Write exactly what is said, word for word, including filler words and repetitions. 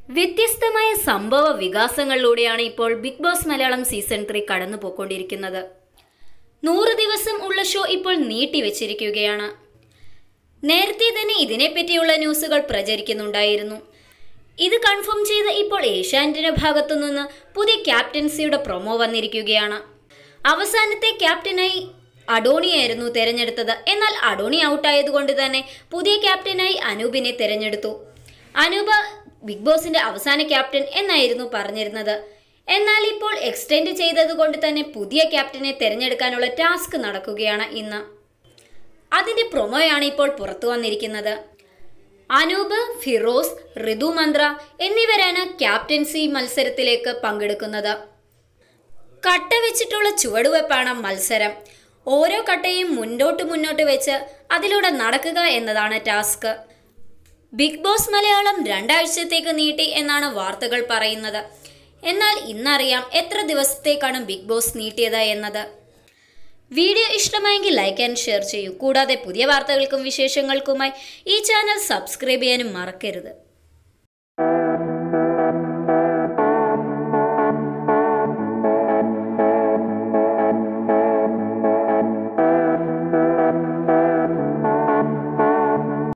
വ്യത്യസ്തമായ സംഭവ വികാസങ്ങളിലൂടെയാണ് ഇപ്പോൾ Big Boss Malayalam season three കടന്നു പോയിക്കൊണ്ടിരിക്കുന്നത്. നൂറ് ദിവസം ഉള്ള ഷോ ഇപ്പോൾ നീട്ടിവെച്ചിരിക്കുകയാണ്. നേരത്തെ തന്നെ ഇതിനെപ്പറ്റിയുള്ള ന്യൂസുകൾ പ്രചരിക്കുന്നുണ്ടായിരുന്നു. ഇത് കൺഫേം ചെയ്ത് ഇപ്പോൾ ഏഷ്യാനെറ്റിന്റെ ഭാഗത്തു നിന്ന് പുതിയ ക്യാപ്റ്റൻസിയുടെ പ്രൊമോ വന്നിരിക്കുകയാണ്. അവസാനത്തെ ക്യാപ്റ്റനായി അഡോണിയായിരുന്നു തിരഞ്ഞെടുത്തത്. എന്നാൽ അഡോണി ഔട്ടായതുകൊണ്ട് തന്നെ പുതിയ ക്യാപ്റ്റനായി അനൂപിനെ തിരഞ്ഞെടുത്തു. അനൂപ് ബിഗ് ബോസിന്റെ അവസാന ക്യാപ്റ്റൻ എന്നായിരുന്നു പറഞ്ഞിരുന്നത്. എന്നാൽ ഇപ്പോൾ എക്സ്റ്റെൻഡ് ചെയ്തതുകൊണ്ട് തന്നെ പുതിയ ക്യാപ്റ്റനെ തിരഞ്ഞെടുക്കാനുള്ള ടാസ്ക് നടക്കുകയാണ് ഇന്ന്. അതിന്റെ പ്രൊമോയാണ് ഇപ്പോൾ പുറത്തു വന്നിരിക്കുന്നത്. അനൂപ്, ഫിറോസ്, ഋതു മന്ത്ര എന്നിവരാണ് ക്യാപ്റ്റൻസി മത്സരത്തിലേക്ക് പങ്കെടുക്കുന്നത്. കട്ട വെച്ചിട്ടുള്ള ചുവടുവെപ്പാണ് മത്സരം. ഓരോ കട്ടയും മുന്നോട്ട് മുന്നോട്ട് വെച്ച് അതിലൂടെ നടക്കുക എന്നതാണ് ടാസ്ക്. ബിഗ് ബോസ് മലയാളം രണ്ടാഴ്ചത്തേക്ക് നീട്ടി എന്നാണ് വാർത്തകൾ പറയുന്നത്. എന്നാൽ ഇന്നറിയാം എത്ര ദിവസത്തേക്കാണ് ബിഗ് ബോസ് നീട്ടിയത് എന്നത്. വീഡിയോ ഇഷ്ടമായെങ്കിൽ ലൈക്ക് ആൻഡ് ഷെയർ ചെയ്യൂ. കൂടാതെ പുതിയ വാർത്തകൾക്കും വിശേഷങ്ങൾക്കുമായി ഈ ചാനൽ സബ്സ്ക്രൈബ് ചെയ്യാനും മറക്കരുത്.